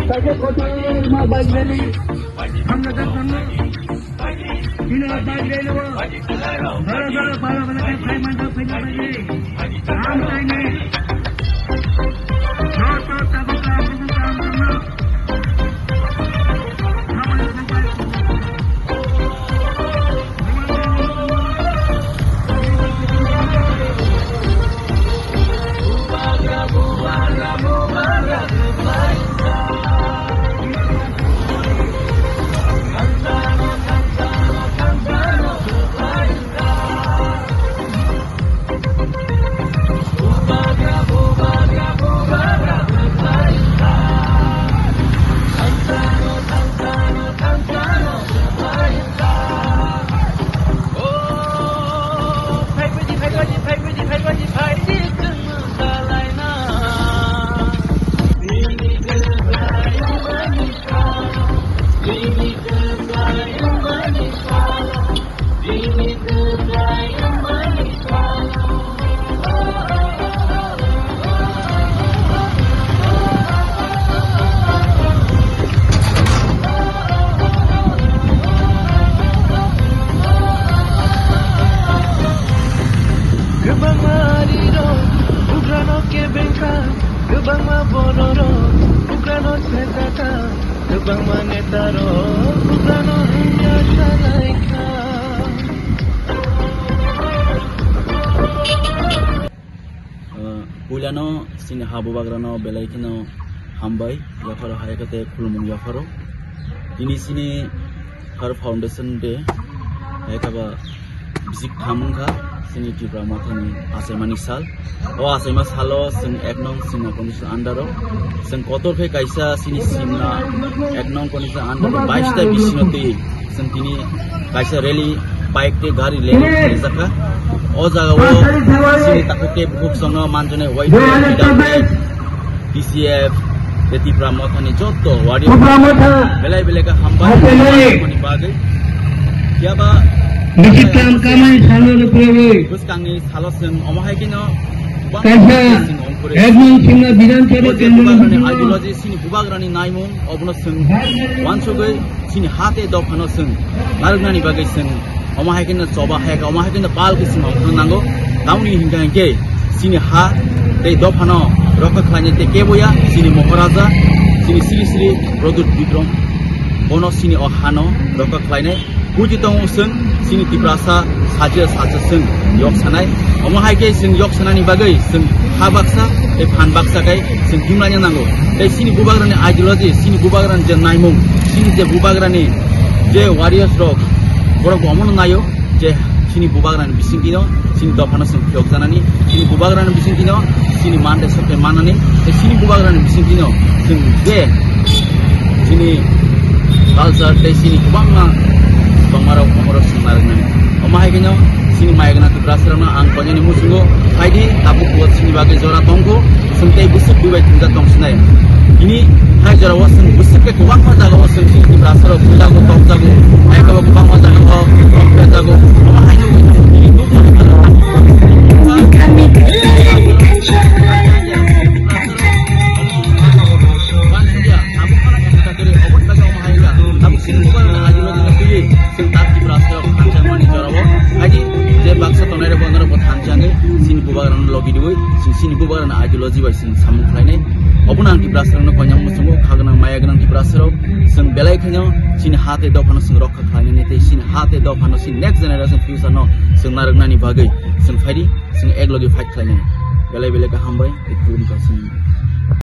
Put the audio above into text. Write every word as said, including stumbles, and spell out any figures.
Saja kota rumah baik dari hamba dan hamba. Ini baik dari luar. Bara bara bara bara kan saya mantap punya bagi. Hamba ini. Jodoh tak buka buka hamba. Puliano sini habu bagrano belai kino hambai yafaro hayakate kulmun yafaro ini sini har foundation de hayakaba bisik thamungka sini tibra mathani asemani sal o asema salo sing eknong sing condition andaro sing kotor phe kaisa sini simna eknong condition andaro বাইশ ta bisinote sing tini kaisa rally bike te gari le jaka o jaga o sini takuke buk songo manjone white D C F deti pramothani jotto wari belai belai ka hamba koni bagai kiaba Bisik kam kamai salo leprewe. Bus kangi salo sing omahai kino Kaisa Edmund Singha Bidan Tere Kendra ideology sini bubagrani naimung obuno sing wansogai sini hate dofano sing nargnani bagai sing omahai kino soba heka omahai kino bal ki sing nango nauni hingga ke sini ha te dofano rokka khanye te keboya sini moharaja sini siri siri product bikrom bono sini ohano rokka khlaine buji tong sing sini tiprasa saja saja sing yok sanai omahai ke sing yok sanani bagai sing ha baksa e phan baksa kai sing himlanya nango te sini bubagrani ideology sini bubagrani je naimung sini je bubagrani je warriors rock borok omon nayo je sini bubagrani bisingkino sini dofano sing yok sanani sini bubagrani bisingkino sini mande sote manani te sini bubagrani bisingkino sing je sini culture te sini kubangna Pangmarau pangmarau senarnya, omahai kenyo sini mayagna tibrasrana angkonya ni musungo, haidi tapu kuat sini bagai zora tongko, sentai busuk dua tingkat tong senai. Ini hai zora wasen busuk ke kubang majago wasen sini tibrasrana kudago tong jago, hai kau kubang majago tong jago, omahai ni ini tu. Sini bubaran ideology by sing samu khlaine obunang tibrasrang no konyam musungo khagnang mayagnang tibrasrang sing belai khanyo sini hate dofano sing rokha khlaine ne te sini hate dofano sing next generation future no sing nargnani bagai sing phaidi sing eglogi fight khlaine belai belai ka hambai te kulum ka sing